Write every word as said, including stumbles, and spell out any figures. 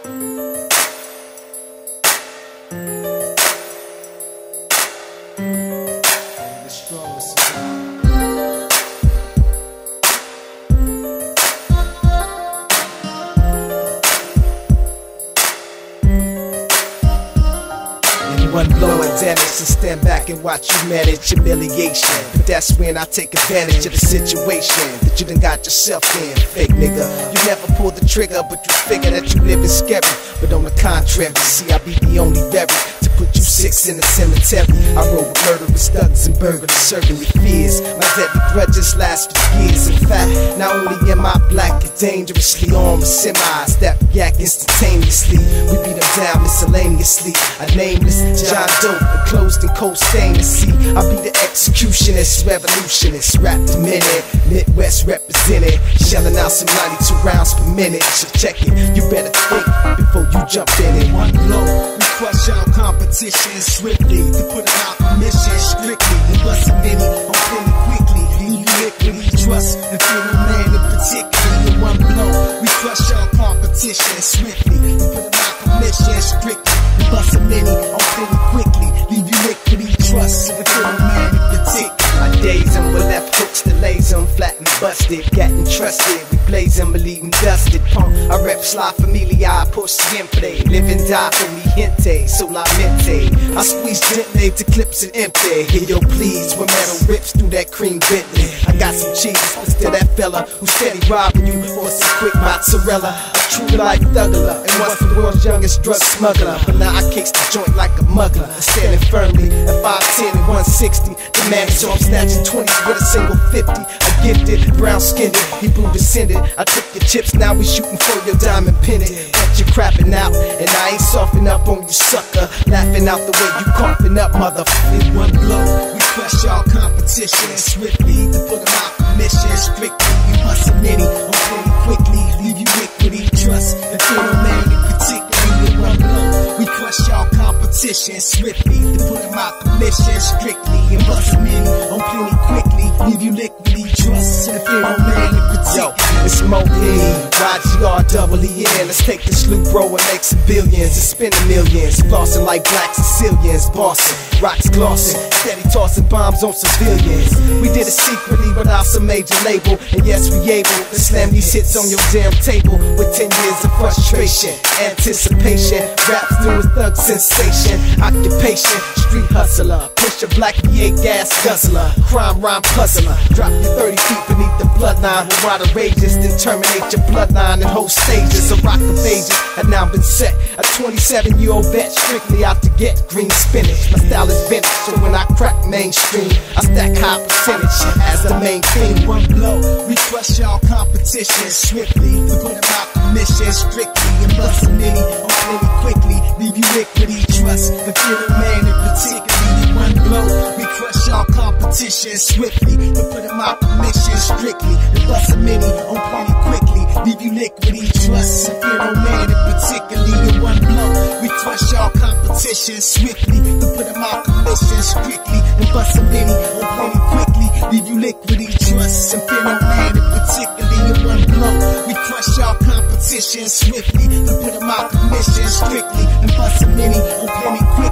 One blow and damage and stand back and watch you manage humiliation. But that's when I take advantage of the situation that you done got yourself in, fake nigga. You never pull the trigger, but you figure that you living scary. But on the contrary, see, I be the only very to put you six in the cemetery. I roll with murderous thugs and burglars serving me fears. My deadly grudges last for years. In fact, not only am I black and dangerously armed with semis that react instantaneously, we beat them down miscellaneously. A nameless John Doe, enclosed in cold stainless. See, I be the executionist, revolutionist, rap the minute, Midwest represented, shelling out some ninety-two rounds per minute. So check it, you better think before you jump in it. One blow, we crush our competition swiftly, to put it out of mission strictly, and bust a many on plenty quickly. Leave you liquidly, trust and feel no man in particular. In one blow, we crush our competition swiftly, to put it out of mission strictly, and bust a many on plenty quickly. Leave you liquidly, trust and feel no man in particular. My days and we left hooks to lays them flat and busted, getting trusted. We blaze them, believe them dusted. Pump, I rep Sly Familia, push siempre. Live and die for mi gente, solamente. I squeeze gently to clips and empty. Hey yo, please, when metal rips through that cream Bentley. I got some cheese, still that fella who steady robbing you for some quick mozzarella. A true life thuggler, and once the world's youngest drug smuggler. But now I kicks the joint like a muggler, standing firmly at five ten and one sixty. The man so I'm snatching twenties with a single fifty. I gifted, brown skinned, Hebrew descended. I took your chips, now we shooting for your diamond pendant. But you're crapping out, and I ain't softening up on you, sucker. Laughing out the way you coughing up, motherfucker. In one blow, we crush all competition swiftly, to put them out of mission strictly. We bust a many on plenty quickly, leave you liquidy, trust and feel no man in particular. In one blow, we crush all competition swiftly, to put them out of mission strictly, and bust a many on plenty quickly, leave you liquidy, trust and feel no man in particular. Yo, it's Mo P, Y G R double E N. Let's take this loop, bro, and make some billions and spending millions, flossing like black Sicilians, bossing, rocks glossing, steady tossing bombs on civilians. We did it secretly without some major label, and yes, we able to slam these hits on your damn table with ten years of frustration, anticipation, raps doing thug sensation, occupation, street hustler, push a black V eight gas guzzler, crime rhyme puzzler, drop you thirty feet beneath the bloodline with water rages, then terminate your bloodline in whole stages. A rock of ages had now been set, a twenty-seven year old vet strictly out to get green spinach. My style is vintage, so when I crack mainstream, I stack high percentage as the main thing. One blow, we crush all competition swiftly, to put them out of mission strictly, and bust a many on plenty quickly, leave you liquidy, trust and feel no man in particular. In one blow, we crush all competition swiftly, to put them out of mission strictly, and bust a many on plenty quickly, leave you liquidy, trust and feel no man in particular. In one blow, we crush all competition swiftly, to put them out of mission strictly, and bust a many on plenty quickly, leave you liquidy, trust and feel no man in particular. In one blow, we crush all competition swiftly, to put them out of mission strictly, and bust a many on plenty quickly,